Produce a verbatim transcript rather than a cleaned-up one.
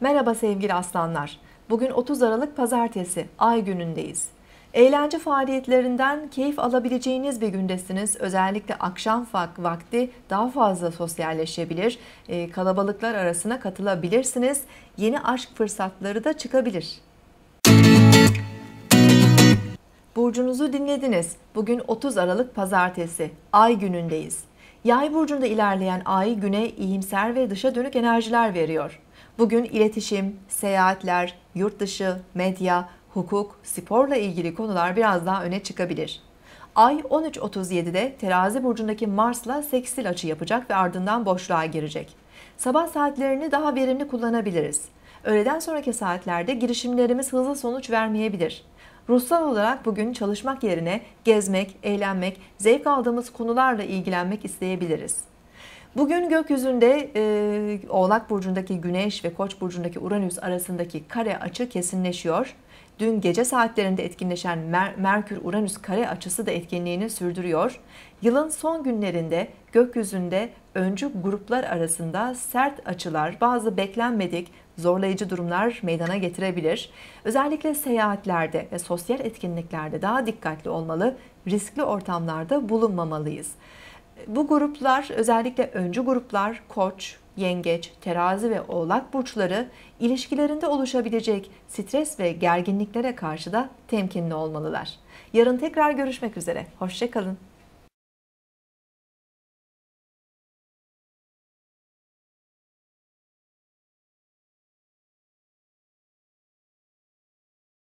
Merhaba sevgili aslanlar. Bugün otuz Aralık Pazartesi, ay günündeyiz. Eğlence faaliyetlerinden keyif alabileceğiniz bir gündesiniz. Özellikle akşam vakti daha fazla sosyalleşebilir, kalabalıklar arasına katılabilirsiniz. Yeni aşk fırsatları da çıkabilir. Burcunuzu dinlediniz. Bugün otuz Aralık Pazartesi, ay günündeyiz. Yay burcunda ilerleyen ay güne iyimser ve dışa dönük enerjiler veriyor. Bugün iletişim, seyahatler, yurt dışı, medya, hukuk, sporla ilgili konular biraz daha öne çıkabilir. Ay on üç otuz yedi'de Terazi burcundaki Mars'la sekstil açı yapacak ve ardından boşluğa girecek. Sabah saatlerini daha verimli kullanabiliriz. Öğleden sonraki saatlerde girişimlerimiz hızlı sonuç vermeyebilir. Ruhsal olarak bugün çalışmak yerine gezmek, eğlenmek, zevk aldığımız konularla ilgilenmek isteyebiliriz. Bugün gökyüzünde e, Oğlak burcundaki Güneş ve Koç burcundaki Uranüs arasındaki kare açı kesinleşiyor. Dün gece saatlerinde etkinleşen Mer Merkür-Uranüs kare açısı da etkinliğini sürdürüyor. Yılın son günlerinde gökyüzünde öncü gruplar arasında sert açılar, bazı beklenmedik zorlayıcı durumlar meydana getirebilir. Özellikle seyahatlerde ve sosyal etkinliklerde daha dikkatli olmalı, riskli ortamlarda bulunmamalıyız. Bu gruplar, özellikle öncü gruplar Koç, Yengeç, Terazi ve Oğlak burçları ilişkilerinde oluşabilecek stres ve gerginliklere karşı da temkinli olmalılar. Yarın tekrar görüşmek üzere. Hoşça kalın.